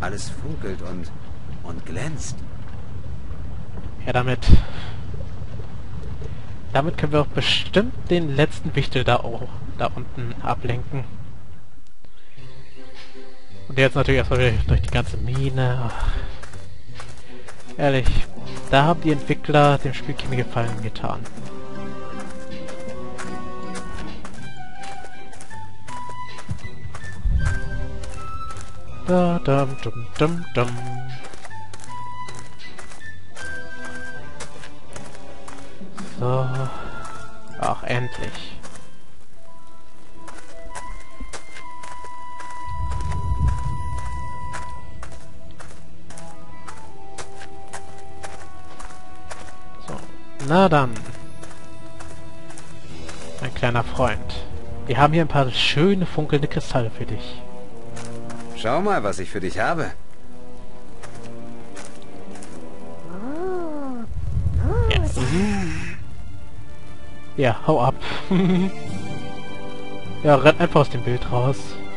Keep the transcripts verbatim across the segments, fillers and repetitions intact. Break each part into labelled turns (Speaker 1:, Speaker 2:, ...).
Speaker 1: Alles funkelt und, und glänzt.
Speaker 2: Ja, damit... Damit können wir auch bestimmt den letzten Wichtel da, oh, da unten ablenken. Und jetzt natürlich erstmal durch die ganze Mine. Ach. Ehrlich, da haben die Entwickler dem Spiel keine Gefallen getan. Da, dum, dum, dum, dum. So. Ach, endlich. So. Na dann. Mein kleiner Freund. Wir haben hier ein paar schöne funkelnde Kristalle für dich.
Speaker 1: Schau mal, was ich für dich habe.
Speaker 2: Yes. Ja, hau ab. Ja, renn einfach aus dem Bild raus.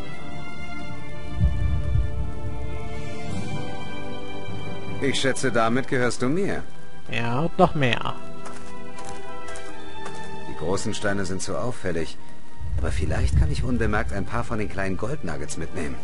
Speaker 1: Ich schätze, damit gehörst du mir.
Speaker 2: Ja, und noch mehr.
Speaker 1: Die großen Steine sind zu auffällig. Aber vielleicht kann ich unbemerkt ein paar von den kleinen Goldnuggets mitnehmen.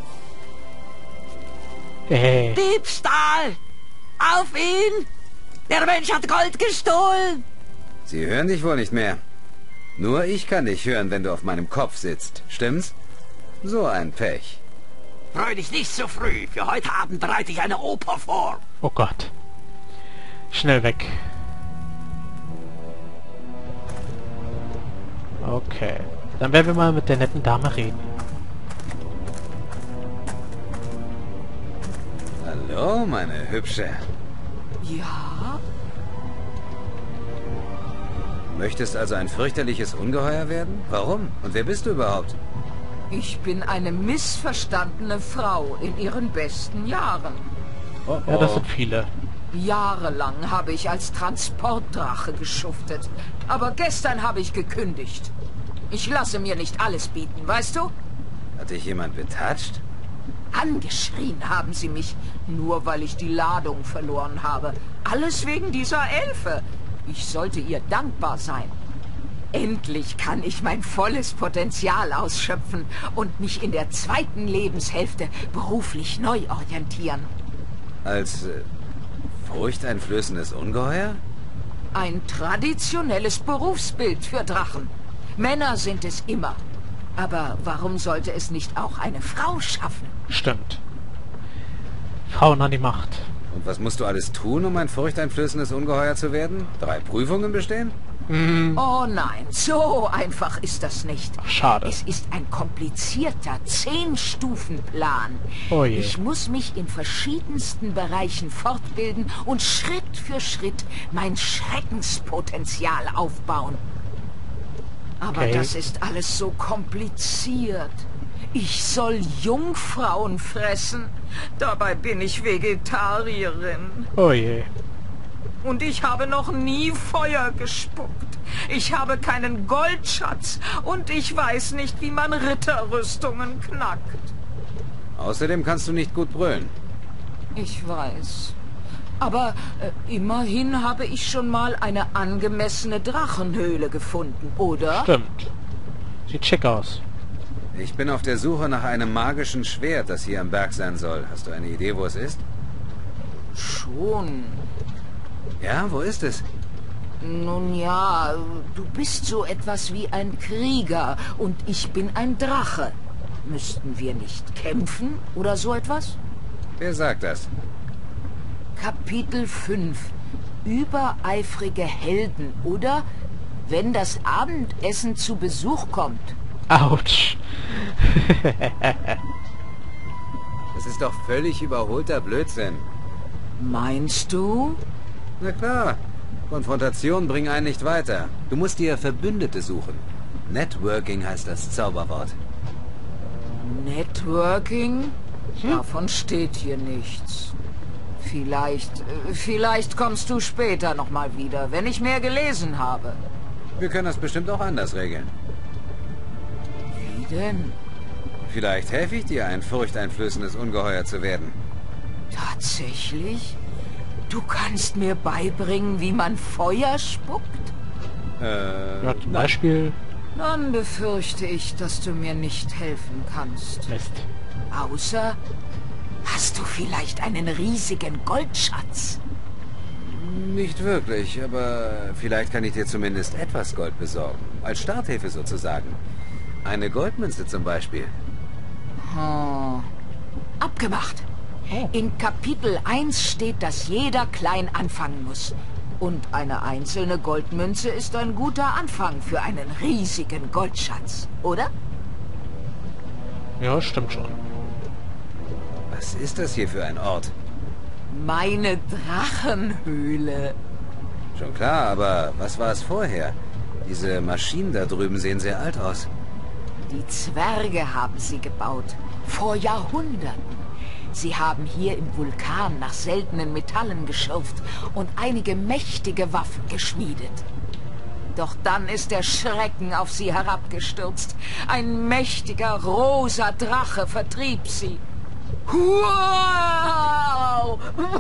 Speaker 2: Hey.
Speaker 3: Diebstahl! Auf ihn! Der Mensch hat Gold gestohlen!
Speaker 1: Sie hören dich wohl nicht mehr. Nur ich kann dich hören, wenn du auf meinem Kopf sitzt. Stimmt's? So ein Pech.
Speaker 3: Freu dich nicht so früh. Für heute Abend bereite ich eine Oper vor.
Speaker 2: Oh Gott. Schnell weg. Okay. Dann werden wir mal mit der netten Dame reden.
Speaker 1: Hallo, meine Hübsche.
Speaker 3: Ja?
Speaker 1: Möchtest also ein fürchterliches Ungeheuer werden? Warum? Und wer bist du überhaupt?
Speaker 4: Ich bin eine missverstandene Frau in ihren besten Jahren.
Speaker 1: Oh, oh.
Speaker 2: Ja, das sind viele.
Speaker 4: Jahrelang habe ich als Transportdrache geschuftet. Aber gestern habe ich gekündigt. Ich lasse mir nicht alles bieten, weißt du?
Speaker 1: Hat dich jemand betatscht?
Speaker 4: Angeschrien haben sie mich, nur weil ich die Ladung verloren habe. Alles wegen dieser Elfe. Ich sollte ihr dankbar sein. Endlich kann ich mein volles Potenzial ausschöpfen und mich in der zweiten Lebenshälfte beruflich neu orientieren.
Speaker 1: Als äh, furchteinflößendes Ungeheuer?
Speaker 4: Ein traditionelles Berufsbild für Drachen. Männer sind es immer. Aber warum sollte es nicht auch eine Frau schaffen?
Speaker 2: Stimmt. Frauen an die Macht.
Speaker 1: Und was musst du alles tun, um ein furchteinflößendes Ungeheuer zu werden? Drei Prüfungen bestehen?
Speaker 2: Mm.
Speaker 4: Oh nein, so einfach ist das nicht.
Speaker 2: Ach, schade.
Speaker 4: Es ist ein komplizierter Zehn-Stufen-Plan.
Speaker 2: Oh je.
Speaker 4: Ich muss mich in verschiedensten Bereichen fortbilden und Schritt für Schritt mein Schreckenspotenzial aufbauen. Aber
Speaker 2: Okay.
Speaker 4: das ist alles so kompliziert. Ich soll Jungfrauen fressen. Dabei bin ich Vegetarierin.
Speaker 2: Oh je.
Speaker 4: Und ich habe noch nie Feuer gespuckt. Ich habe keinen Goldschatz. Und ich weiß nicht, wie man Ritterrüstungen knackt.
Speaker 1: Außerdem kannst du nicht gut brüllen.
Speaker 4: Ich weiß. Aber äh, immerhin habe ich schon mal eine angemessene Drachenhöhle gefunden, oder?
Speaker 2: Stimmt. Sieht schick aus.
Speaker 1: Ich bin auf der Suche nach einem magischen Schwert, das hier am Berg sein soll. Hast du eine Idee, wo es ist?
Speaker 4: Schon.
Speaker 1: Ja, wo ist es?
Speaker 4: Nun ja, du bist so etwas wie ein Krieger und ich bin ein Drache. Müssten wir nicht kämpfen oder so etwas?
Speaker 1: Wer sagt das?
Speaker 4: Kapitel fünf. Übereifrige Helden, oder? Wenn das Abendessen zu Besuch kommt.
Speaker 2: Autsch.
Speaker 1: Das ist doch völlig überholter Blödsinn.
Speaker 4: Meinst du?
Speaker 1: Na klar. Konfrontationen bringen einen nicht weiter. Du musst dir Verbündete suchen. Networking heißt das Zauberwort.
Speaker 4: Networking? Davon steht hier nichts. Vielleicht, äh, vielleicht kommst du später nochmal wieder, wenn ich mehr gelesen habe.
Speaker 1: Wir können das bestimmt auch anders regeln.
Speaker 4: Wie denn?
Speaker 1: Vielleicht helfe ich dir, ein furchteinflößendes Ungeheuer zu werden.
Speaker 4: Tatsächlich? Du kannst mir beibringen, wie man Feuer spuckt?
Speaker 1: Äh,
Speaker 2: Ja, zum Beispiel...
Speaker 4: Dann befürchte ich, dass du mir nicht helfen kannst.
Speaker 2: Mist.
Speaker 4: Außer, hast du vielleicht einen riesigen Goldschatz?
Speaker 1: nicht wirklich, aber vielleicht kann ich dir zumindest etwas Gold besorgen. Als Starthilfe sozusagen. Eine Goldmünze zum Beispiel.
Speaker 4: Hm. Abgemacht. In Kapitel eins steht, dass jeder klein anfangen muss. Und eine einzelne Goldmünze ist ein guter Anfang für einen riesigen Goldschatz, oder?
Speaker 2: Ja, stimmt schon.
Speaker 1: Was ist das hier für ein Ort?
Speaker 4: Meine Drachenhöhle.
Speaker 1: Schon klar, aber was war es vorher? Diese Maschinen da drüben sehen sehr alt aus.
Speaker 4: Die Zwerge haben sie gebaut. Vor Jahrhunderten. Sie haben hier im Vulkan nach seltenen Metallen geschürft und einige mächtige Waffen geschmiedet. Doch dann ist der Schrecken auf sie herabgestürzt. Ein mächtiger, rosa Drache vertrieb sie. Wow!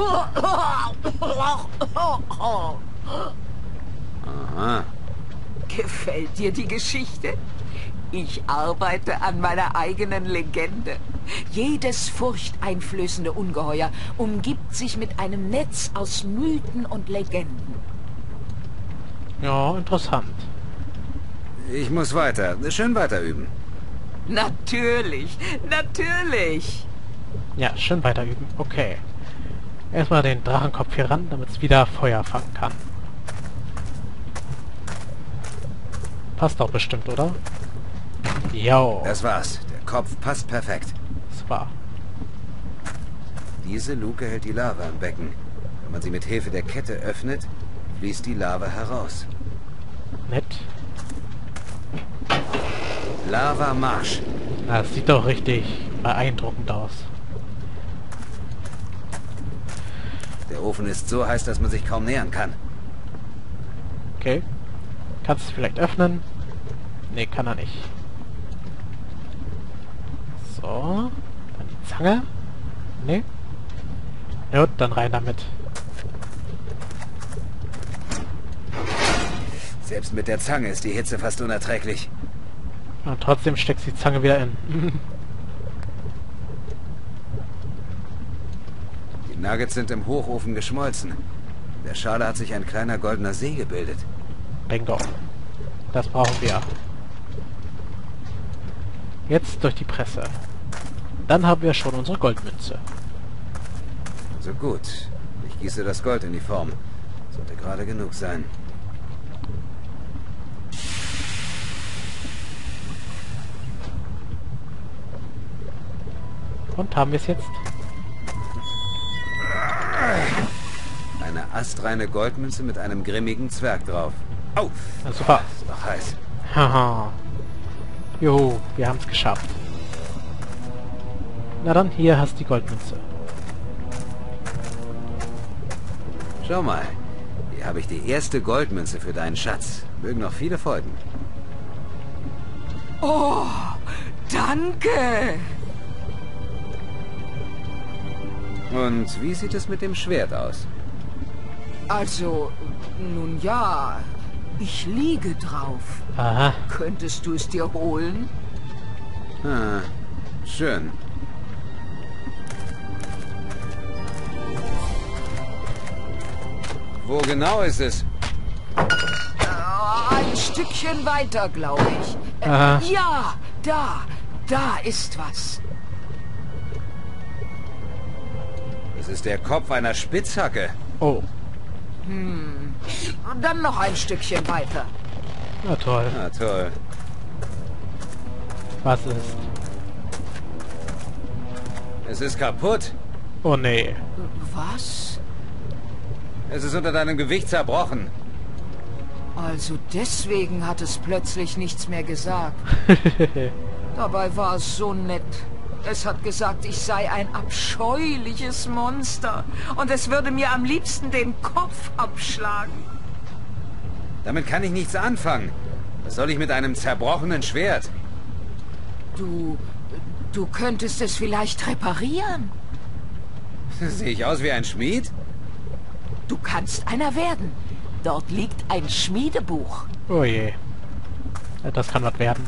Speaker 1: Aha.
Speaker 4: Gefällt dir die Geschichte? Ich arbeite an meiner eigenen Legende. Jedes furchteinflößende Ungeheuer umgibt sich mit einem Netz aus Mythen und Legenden.
Speaker 2: Ja, interessant.
Speaker 1: Ich muss weiter. Schön weiter üben.
Speaker 4: Natürlich, natürlich.
Speaker 2: Ja, schön weiter üben. Okay. Erstmal den Drachenkopf hier ran, damit es wieder Feuer fangen kann. Passt doch bestimmt, oder? Jo.
Speaker 1: Das war's. Der Kopf passt perfekt.
Speaker 2: Super.
Speaker 1: Diese Luke hält die Lava im Becken. Wenn man sie mit Hilfe der Kette öffnet, fließt die Lava heraus.
Speaker 2: Nett.
Speaker 1: Lava Marsch.
Speaker 2: Na, das sieht doch richtig beeindruckend aus.
Speaker 1: Der Ofen ist so heiß, dass man sich kaum nähern kann.
Speaker 2: Okay. Kannst du vielleicht öffnen? Nee, kann er nicht. So. Dann die Zange. Nee. Ja, dann rein damit.
Speaker 1: Selbst mit der Zange ist die Hitze fast unerträglich.
Speaker 2: Und trotzdem steckt die Zange wieder in.
Speaker 1: Die Nuggets sind im Hochofen geschmolzen. In der Schale hat sich ein kleiner goldener See gebildet.
Speaker 2: Bingo. Das brauchen wir. Jetzt durch die Presse. Dann haben wir schon unsere Goldmünze.
Speaker 1: So gut. Ich gieße das Gold in die Form. Sollte gerade genug sein.
Speaker 2: Und haben wir es jetzt?
Speaker 1: Eine astreine Goldmünze mit einem grimmigen Zwerg drauf. Au!
Speaker 2: Na super.
Speaker 1: Ist doch heiß.
Speaker 2: Haha. Juhu, wir haben es geschafft. Na dann, hier hast du die Goldmünze.
Speaker 1: Schau mal. Hier habe ich die erste Goldmünze für deinen Schatz. Mögen noch viele folgen.
Speaker 4: Oh, danke.
Speaker 1: Und wie sieht es mit dem Schwert aus?
Speaker 4: Also, nun ja, ich liege drauf.
Speaker 2: Aha.
Speaker 4: Könntest du es dir holen?
Speaker 1: Ah, schön. Wo genau ist es?
Speaker 4: Äh, ein Stückchen weiter, glaube ich. Äh,
Speaker 2: Aha.
Speaker 4: ja, da, da ist was.
Speaker 1: Es ist der Kopf einer Spitzhacke.
Speaker 2: Oh.
Speaker 4: Hm. Dann noch ein Stückchen weiter.
Speaker 2: Na toll.
Speaker 1: Ah, toll.
Speaker 2: Was ist?
Speaker 1: Es ist kaputt.
Speaker 2: Oh nee.
Speaker 4: Was?
Speaker 1: Es ist unter deinem Gewicht zerbrochen.
Speaker 4: Also deswegen hat es plötzlich nichts mehr gesagt. Dabei war es so nett. Es hat gesagt, ich sei ein abscheuliches Monster und es würde mir am liebsten den Kopf abschlagen.
Speaker 1: Damit kann ich nichts anfangen. Was soll ich mit einem zerbrochenen Schwert?
Speaker 4: Du, du könntest es vielleicht reparieren.
Speaker 1: Sehe ich aus wie ein Schmied?
Speaker 4: Du kannst einer werden. Dort liegt ein Schmiedebuch.
Speaker 2: Oh je. Ja, das kann was werden.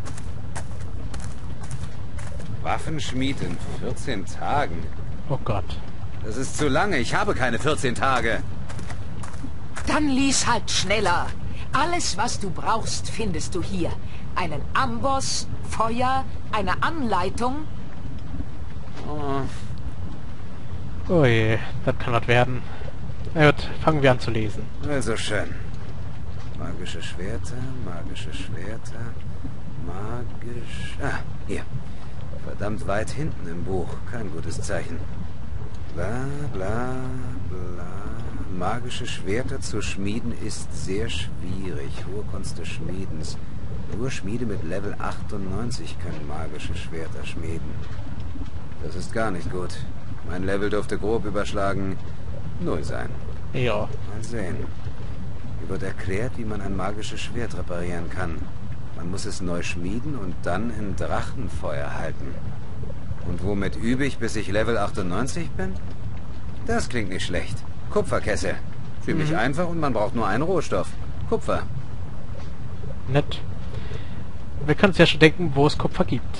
Speaker 1: Waffenschmied in vierzehn Tagen?
Speaker 2: Oh Gott.
Speaker 1: Das ist zu lange. Ich habe keine vierzehn Tage.
Speaker 4: Dann lies halt schneller. Alles, was du brauchst, findest du hier. Einen Amboss, Feuer, eine Anleitung.
Speaker 1: Oh.
Speaker 2: Oh je, das kann was werden. Na gut, fangen wir an zu lesen.
Speaker 1: Also schön. Magische Schwerter, magische Schwerter, magisch... Ah, hier. Verdammt weit hinten im Buch. Kein gutes Zeichen. Bla, bla, bla. Magische Schwerter zu schmieden ist sehr schwierig. Hohe Kunst des Schmiedens. Nur Schmiede mit Level achtundneunzig können magische Schwerter schmieden. Das ist gar nicht gut. Mein Level dürfte grob überschlagen null sein.
Speaker 2: Ja.
Speaker 1: Mal sehen. Hier wird erklärt, wie man ein magisches Schwert reparieren kann. Man muss es neu schmieden und dann in Drachenfeuer halten. Und womit übe ich, bis ich Level achtundneunzig bin? Das klingt nicht schlecht. Kupferkessel. Ziemlich mhm. einfach und man braucht nur einen Rohstoff. Kupfer.
Speaker 2: Nett. Wir können uns ja schon denken, wo es Kupfer gibt.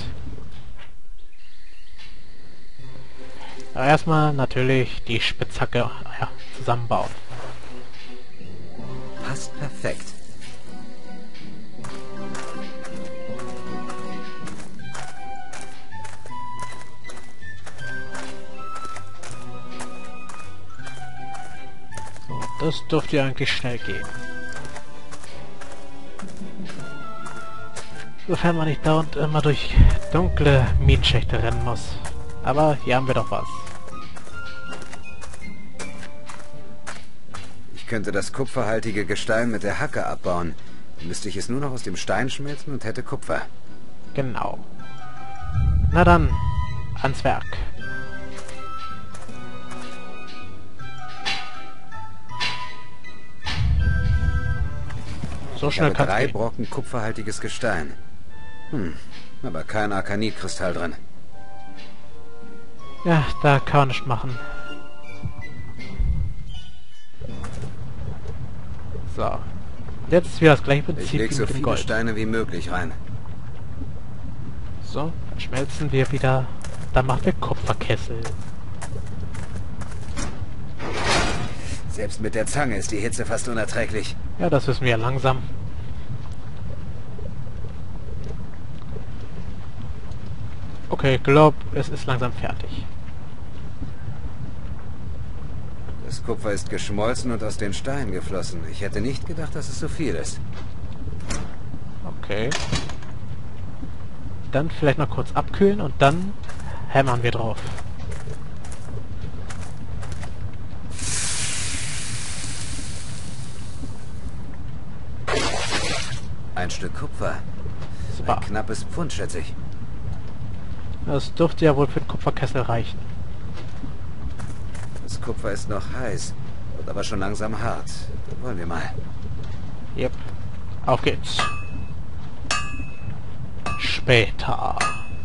Speaker 2: Aber erstmal natürlich die Spitzhacke ja, zusammenbauen.
Speaker 1: Passt perfekt.
Speaker 2: So, das dürfte ja eigentlich schnell gehen. Sofern man nicht dauernd immer durch dunkle Minenschächte rennen muss. Aber hier haben wir doch was.
Speaker 1: Ich könnte das kupferhaltige Gestein mit der Hacke abbauen. Dann müsste ich es nur noch aus dem Stein schmelzen und hätte Kupfer.
Speaker 2: Genau. Na dann, ans Werk. So schnell
Speaker 1: ich
Speaker 2: kann
Speaker 1: habe drei
Speaker 2: gehen.
Speaker 1: Brocken kupferhaltiges Gestein. Hm, aber kein Arkanitkristall drin.
Speaker 2: Ja, da kann man nichts machen. So. Jetzt ist wieder das gleiche Prinzip
Speaker 1: Ich
Speaker 2: wie
Speaker 1: leg so
Speaker 2: mit dem
Speaker 1: viele
Speaker 2: Gold.
Speaker 1: Steine wie möglich rein.
Speaker 2: So, dann schmelzen wir wieder. Dann machen wir Kupferkessel.
Speaker 1: Selbst mit der Zange ist die Hitze fast unerträglich.
Speaker 2: Ja, das wissen wir ja langsam. Okay, glaub, es ist langsam fertig.
Speaker 1: Das Kupfer ist geschmolzen und aus den Steinen geflossen. Ich hätte nicht gedacht, dass es so viel ist.
Speaker 2: Okay. Dann vielleicht noch kurz abkühlen und dann hämmern wir drauf.
Speaker 1: Ein Stück Kupfer.
Speaker 2: Super.
Speaker 1: Ein knappes Pfund, schätze ich.
Speaker 2: Das dürfte ja wohl für den Kupferkessel reichen.
Speaker 1: Das Kupfer ist noch heiß, wird aber schon langsam hart. Wollen wir mal.
Speaker 2: Yep. Auf geht's. Später.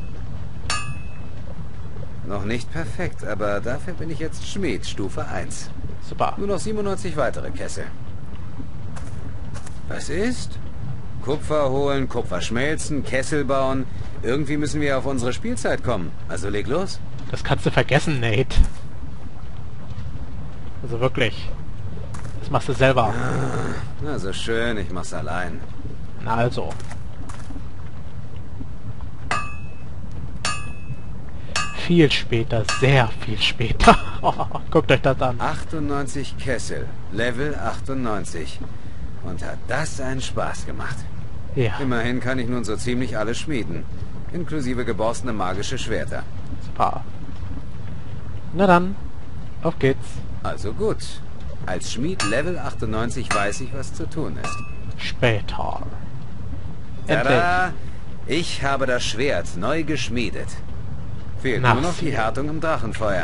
Speaker 1: Noch nicht perfekt, aber dafür bin ich jetzt Schmied, Stufe eins.
Speaker 2: Super.
Speaker 1: Nur noch siebenundneunzig weitere Kessel. Was ist? Kupfer holen, Kupfer schmelzen, Kessel bauen. Irgendwie müssen wir auf unsere Spielzeit kommen. Also leg los.
Speaker 2: Das kannst du vergessen, Nate. Also wirklich. Das machst du selber.
Speaker 1: Na, so schön, ich mach's allein.
Speaker 2: Na also. Viel später, sehr viel später. Guckt euch das an.
Speaker 1: achtundneunzig Kessel, Level achtundneunzig. Und hat das einen Spaß gemacht.
Speaker 2: Ja,
Speaker 1: Immerhin kann ich nun so ziemlich alles schmieden. Inklusive geborstene magische Schwerter.
Speaker 2: super. Na dann, auf geht's.
Speaker 1: Also gut. Als Schmied Level achtundneunzig weiß ich, was zu tun ist.
Speaker 2: Später. Endlich.
Speaker 1: Tada! Ich habe das Schwert neu geschmiedet. Fehlt
Speaker 2: Na,
Speaker 1: nur noch die Härtung im Drachenfeuer.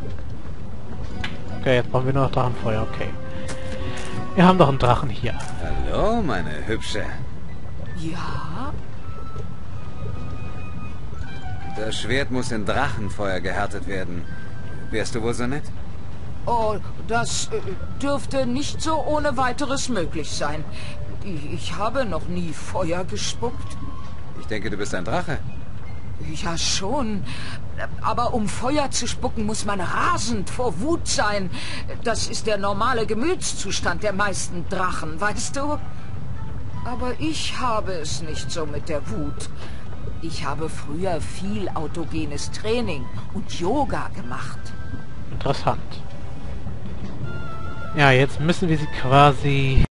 Speaker 2: Okay, jetzt brauchen wir nur noch Drachenfeuer, okay. Wir haben doch einen Drachen hier.
Speaker 1: Hallo, meine Hübsche.
Speaker 4: Ja?
Speaker 1: Das Schwert muss in Drachenfeuer gehärtet werden. Wärst du wohl so nett?
Speaker 4: Oh, das äh, dürfte nicht so ohne weiteres möglich sein. Ich, ich habe noch nie Feuer gespuckt.
Speaker 1: Ich denke, du bist ein Drache.
Speaker 4: Ja, schon. Aber um Feuer zu spucken, muss man rasend vor Wut sein. Das ist der normale Gemütszustand der meisten Drachen, weißt du? Aber ich habe es nicht so mit der Wut. Ich habe früher viel autogenes Training und Yoga gemacht.
Speaker 2: Interessant. Ja, jetzt müssen wir sie quasi